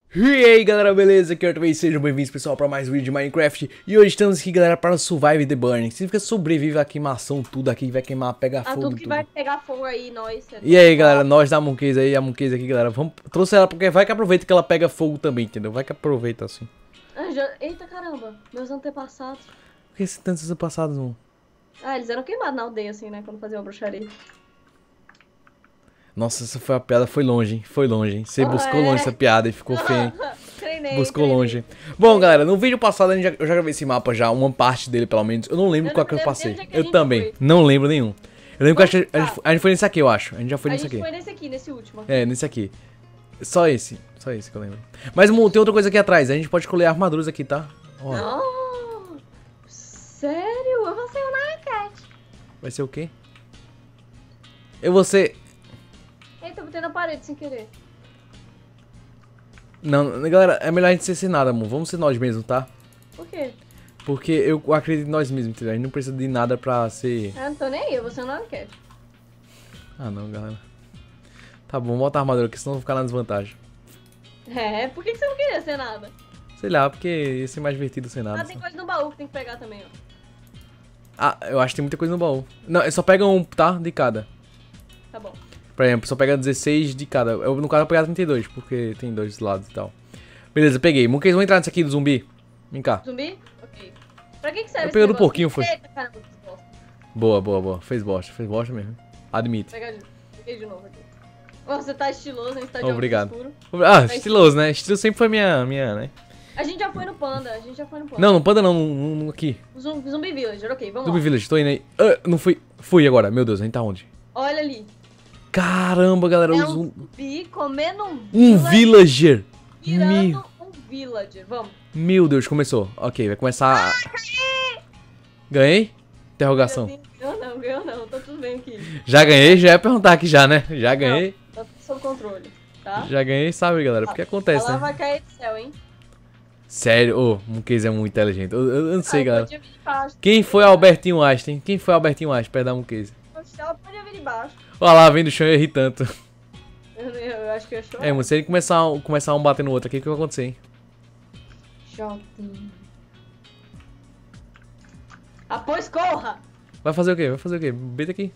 E aí galera, beleza? Aqui é o Arthur, sejam bem-vindos pessoal para mais um vídeo de Minecraft. E hoje estamos aqui galera para Survive the Burning. Significa sobrevive à queimação, tudo aqui vai queimar, pega fogo, tudo que tudo. vai pegar fogo aí, nós. E aí galera, nós da Monkeys aí, a Monkeys aqui galera, trouxe ela porque vai que aproveita que ela pega fogo também, entendeu? Vai que aproveita assim. Eita caramba, meus antepassados. Por que esses tantos passados, mano? Ah, eles eram queimados na aldeia assim, né, quando faziam a bruxaria. Nossa, essa foi a piada, foi longe, hein? Foi longe, hein? Você buscou longe essa piada e ficou feio, hein? Buscou longe. Bom, galera, no vídeo passado eu já gravei esse mapa já, uma parte dele pelo menos. Eu não lembro qual que eu passei. Eu também, não lembro nenhum. Eu lembro que a gente foi nesse aqui, eu acho. A gente já foi nesse aqui. A gente foi nesse aqui, nesse último. É, nesse aqui. Só esse que eu lembro. Mas, Mu, tem outra coisa aqui atrás. A gente pode escolher armaduras aqui, tá? Ó. Não, sério? Eu vou ser o Nightcat. Vai ser o quê? Eu vou ser... Eita, eu botei na parede sem querer. Não, galera, é melhor a gente ser sem nada, amor. Vamos ser nós mesmos, tá? Por quê? Porque eu acredito em nós mesmos, entendeu? A gente não precisa de nada pra ser... Ah, não tô nem aí, eu vou ser o Nightcat. Ah, não, galera. Tá bom, bota a armadura aqui, senão eu vou ficar na desvantagem. É, por que você não queria ser nada? Sei lá, porque ia ser mais divertido sem nada. Ah, tem coisa no baú que tem que pegar também, ó. Ah, eu acho que tem muita coisa no baú. Não, só pega um, tá? De cada. Tá bom. Por exemplo, só pega 16 de cada. Eu, no caso, eu vou pegar 32, porque tem dois lados e tal. Beleza, peguei. Monkeys, vão entrar nisso aqui do zumbi. Vem cá. Zumbi? Ok. Pra que serve Eu peguei do negócio? porquinho, foi. Eita, caramba, que bosta. Boa, boa, boa. Fez bosta mesmo. Admito. Peguei de novo aqui. Oh, você tá estiloso, hein? Você tá de óculos Obrigado. escuro. Ah, estiloso, né? Estilo sempre foi minha, né? A gente já foi no Panda, Não, no Panda não, no aqui. Zumbi Villager, ok, vamos Zumbi lá. Village, tô indo aí. Ah, não fui. Fui agora, meu Deus, a gente tá onde? Olha ali. Caramba, galera, É o um zumbi. zumbi comendo Um villager! virando um villager. Vamos. Meu Deus, começou. Ok, vai começar. Ganhei? Interrogação. Ganhou não, tá tudo bem aqui. Já ganhei, já ia perguntar aqui já, né? Já ganhei. Não, tá sob controle, tá? Já ganhei, sabe, galera? Porque acontece, Ela né? vai cair do céu, hein? Sério, ô, o Monkeys é muito inteligente. Eu não sei, galera. Pode vir de baixo. Quem foi Albertinho Einstein? Quem foi Albertinho Einstein perto da Monkeys? Ela pode vir de baixo. Olha lá, vem do chão e eu errei tanto. Eu acho que eu choro. É, mano, se ele começar um batendo no outro aqui, o que vai acontecer, hein? Shopping. Ah, pois corra! Vai fazer o quê? Vai fazer o quê? Beita aqui.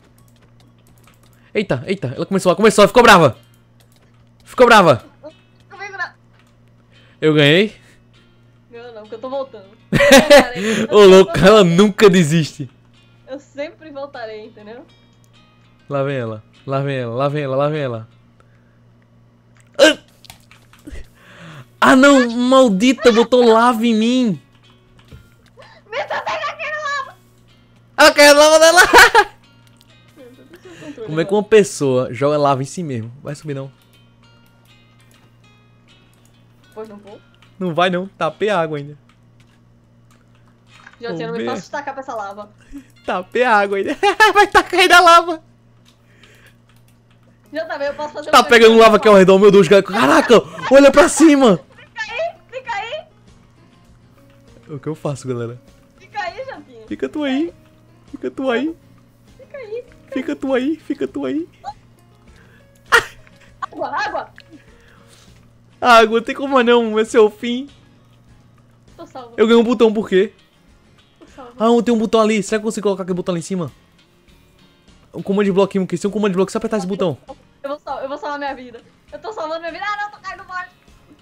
Eita, ela começou, ficou brava. Ficou brava. Comigo não. Eu ganhei. Não, porque eu tô voltando. Ô, louco, ela nunca desiste. Eu sempre voltarei, entendeu? Lá vem ela. Ah, não, maldita, botou lava em mim. Me soltei aqui no lava! Ela caiu na lava dela. Como é que uma pessoa joga lava em si mesmo? Vai subir não. Pois não vou. Não vai não, tapei a água ainda. Já tinha, não me faço destacar pra essa lava. Tapei a água ainda. Vai tacar aí na lava. Já tá bem, eu posso fazer Tá uma pegando coisa. lava aqui ao redor, meu Deus, cara. Caraca, olha pra cima. Fica aí! O que eu faço, galera? Fica aí, Japinha! Fica tu aí. Fica aí! Fica tu aí. Água! Água, tem como não, esse é o fim. Tô salva. Eu ganhei um botão, por quê? Tô salva. Ah, tem um botão ali. Será que eu consigo colocar aquele botão ali em cima? Um comando de bloquinho, que se um comando de bloco, só apertar esse botão. Eu vou salvar minha vida. Eu tô salvando minha vida. Ah, não, tô caindo morte.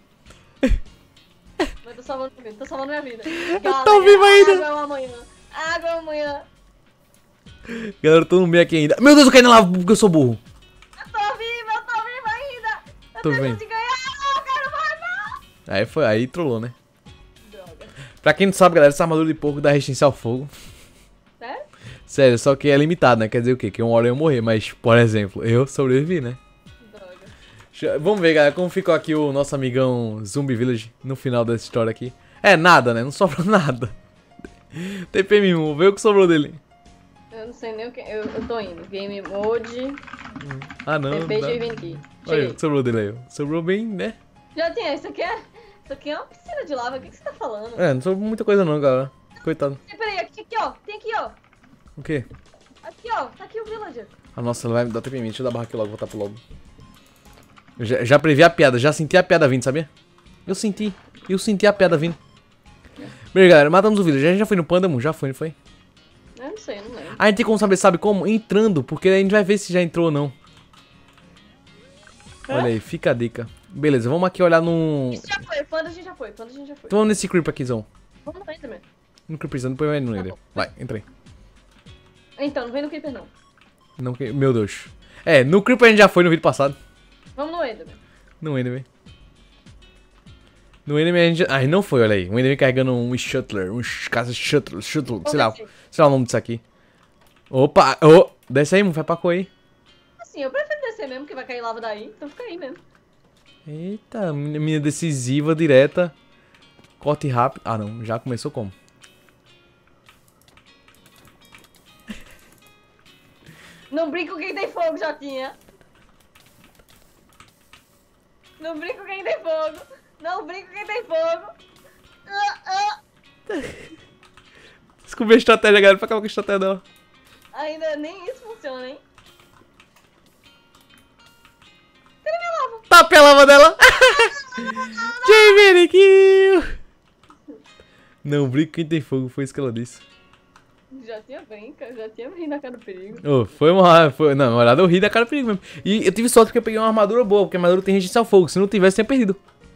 Mas tô salvando minha vida. Eu tô vivo ainda. Água é uma amanhã. Água é uma amanhã. Galera, eu tô no meio aqui ainda. Meu Deus, eu caí na lava porque eu sou burro. Eu tô viva ainda. Eu Tô tenho vendo. chance de ganhar. Não, eu quero mais, não. Aí trollou, né? Droga. Pra quem não sabe, galera, essa armadura de porco dá resistência ao fogo. Sério? Sério, só que é limitado, né? Quer dizer o quê? Que uma hora eu morrer, mas, por exemplo, eu sobrevivi, né? Droga. Vamos ver, galera, como ficou aqui o nosso amigão Zumbi Village no final dessa história aqui. É, nada, né? Não sobrou nada. TP1, vê o que sobrou dele. Eu não sei nem o que. Eu tô indo. Game Mode. Ah, não. TP Não. de vem aqui. Olha, Cheguei. o que sobrou dele aí, ó. Sobrou bem, né? Já tinha. Isso aqui é uma piscina de lava. O que você tá falando? É, não sobrou muita coisa não, galera. Coitado. Peraí, aqui, ó. Tem aqui, ó. O quê? Aqui, ó. Tá aqui o villager. Ah, nossa, ela vai me dar TP1. Deixa eu dar barra aqui logo, voltar pro lobo. Já previ a piada, já senti a piada vindo, sabia? Eu senti a piada vindo. Beleza, galera, matamos o vídeo. A gente já foi no Panda, já foi, não foi? Eu não sei, não lembro. A gente tem como saber, sabe como? Entrando, porque a gente vai ver se já entrou ou não. Olha aí, fica a dica. Beleza, vamos aqui olhar no... Isso já foi, Panda a gente já foi, Então vamos nesse creep aqui, Zão. Vamos no Enderman. No creepzão, depois vai no Ender. Vai, entra aí. Então, não vem no Creeper não. Não, meu Deus. É, no creep a gente já foi no vídeo passado. Vamos no Enderman. No Enderman. No Enderman a gente... Ah, não foi, olha aí. O Enderman carregando um Shuttler. Um caça Shuttler, sei lá o nome disso aqui. Opa, desce aí, mano, vai pra cor aí. Assim, eu prefiro descer mesmo, que vai cair lava daí, então fica aí mesmo. Eita, menina decisiva, direta. Corte rápido. Ah, não, já começou como? Não brinca com quem tem fogo, Jotinha. Não brinca com quem tem fogo. Não brinca com quem tem fogo. Descobri a estratégia, galera. Pra acabar com a estratégia dela. Ainda nem isso funciona, hein? Tape a lava dela. Jamie kill. Não brinca com quem tem fogo, foi isso que ela disse. Já tinha brinca, já tinha ri na cara do perigo. Foi uma... Não, na verdade eu ri da cara do perigo mesmo. E eu tive sorte porque eu peguei uma armadura boa, porque a armadura tem resistência ao fogo. Se não tivesse, tinha perdido.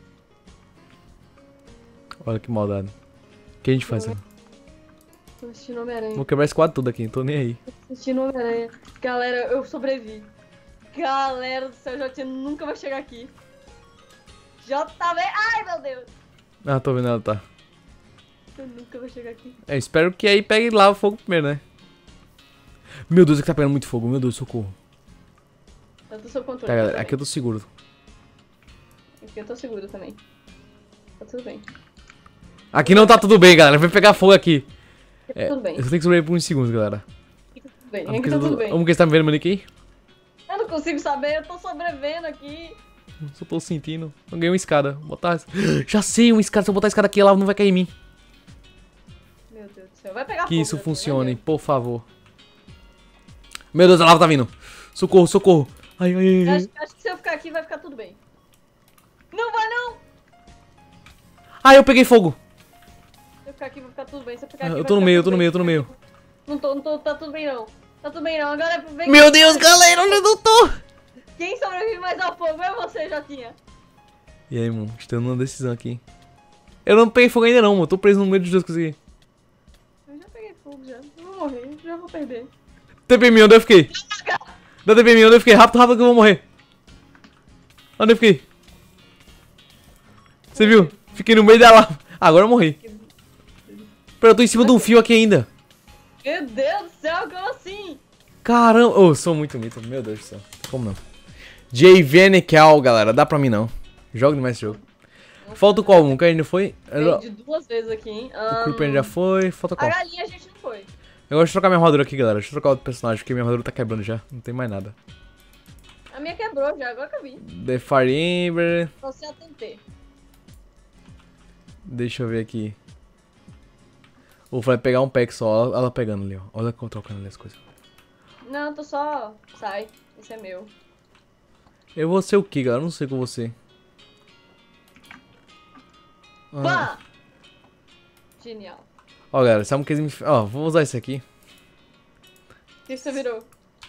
Olha que maldade. O que a gente faz? Tô assistindo Homem-Aranha. Vou quebrar esse quadro tudo aqui, não tô nem aí. Tô assistindo Homem-Aranha. Galera, eu sobrevivi. Galera do céu, Jotinha nunca vai chegar aqui. JV... Ai, meu Deus. Ah, tô vendo ela, tá. Eu nunca vou chegar aqui. É, espero que aí pegue lá o fogo primeiro, né? Meu Deus, aqui tá pegando muito fogo. Meu Deus, socorro. Eu tô sob controle. Tá, galera, aqui eu tô seguro. Aqui eu tô seguro também. Tá tudo bem. Aqui não tá tudo bem, galera. Vai pegar fogo aqui. Aqui tá tudo bem. Eu só tenho que sobreviver por uns segundos, galera. Aqui tá tudo bem. Aqui tá tudo bem. Como que você tá me vendo, Maniquim? Eu não consigo saber, eu tô sobrevivendo aqui. Só tô sentindo. Eu ganhei uma escada. Botar... Já sei, uma escada. Se eu botar a escada aqui, ela não vai cair em mim. Meu Deus do céu. Vai pegar Que fogo, isso né? funcione, por favor. Meu Deus, a lava tá vindo. Socorro, socorro. Ai, ai, ai. Acho que se eu ficar aqui vai ficar tudo bem. Não vai não! Ai, eu peguei fogo. Se eu ficar aqui vai ficar tudo bem. Se eu ficar aqui Eu tô no meio, eu tô no meio, eu tô no meio. Não tô, tá tudo bem não. Tá tudo bem não. Agora vem. Meu Deus, galera, onde eu tô? Quem sobrevive mais ao fogo é você, Jotinha. E aí, mano, estamos numa decisão aqui. Eu não peguei fogo ainda não, mano. Tô preso no meio dos dois que consegui. Eu já peguei fogo já. Eu vou morrer, já vou perder. TP em mim, onde eu fiquei? Dá TP em mim, onde eu fiquei? Rápido, rápido que eu vou morrer. Onde eu fiquei? Você viu? Fiquei no meio da lava. Agora eu morri. Pera, eu tô em cima de um fio aqui ainda. Meu Deus do céu, como assim? Caramba, eu sou muito mito, meu Deus do céu. Como não? JVNKL, galera, dá pra mim não. Jogo demais esse jogo. Falta qual um? Que ainda foi? Perdi duas vezes aqui, hein? O Creeper já foi, falta A qual? galinha a gente não foi. Eu gosto de trocar minha armadura aqui, galera. Deixa eu trocar outro personagem, porque minha armadura tá quebrando já. Não tem mais nada. A minha quebrou já, agora que eu vi. The Fire Ember. Você atentei. Deixa eu ver aqui. Vai pegar um pack só, olha ela pegando ali, ó. Olha eu trocando ali as coisas. Não, tô só... Sai, esse é meu. Eu vou ser o que, galera? Eu não sei com você. Pá! Genial. Ó, galera, sabe o que eles me... Ó, vou usar esse aqui. O que você virou?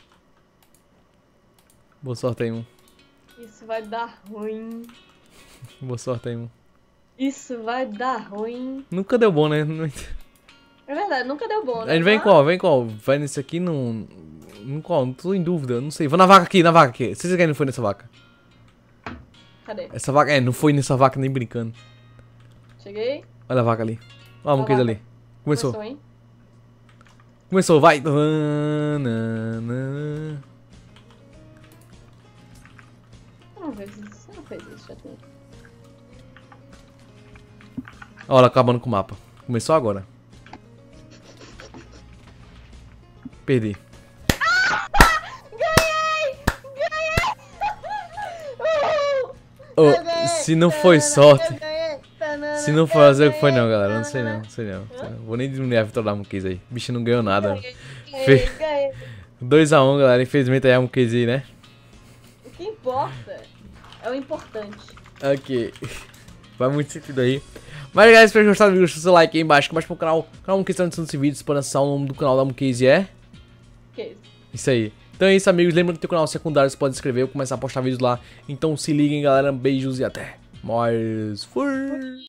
Boa sorte aí, um. Isso vai dar ruim. Boa sorte aí, um. Isso vai dar ruim. Nunca deu bom, né? É verdade, nunca deu bom, né? A gente vem qual? Vem qual? Vai nesse aqui no... No qual? Não tô em dúvida, não sei. Vou na vaca aqui, na vaca aqui. Vocês querem não foi nessa vaca? Cadê? Essa vaca... É, não foi nessa vaca nem brincando. Cheguei. Olha a vaca ali. Olha a monquês ali. Começou. Hein? Começou, vai. Você não fez isso, já tem. Olha ela acabando com o mapa. Começou agora. Perdi. Oh, se não foi sorte. Se não for fazer o que foi não, galera. Não sei não, não sei não. Vou nem diminuir a vitória da Monkeys aí. O bicho não ganhou nada. 2 a 1, galera. Infelizmente aí a Monkeys aí, né? O que importa? É o importante. Ok. Faz muito sentido aí. Mas galera, espero que gostar do vídeo, deixa o seu like aí embaixo, que mais pro canal Monkey está nesse vídeo, expansão, o nome do canal da Monkey é? Que isso aí. Então é isso, amigos, lembra que tem o canal secundário, você pode se inscrever, eu vou começar a postar vídeos lá. Então se liguem, galera, beijos e até mais. Fui!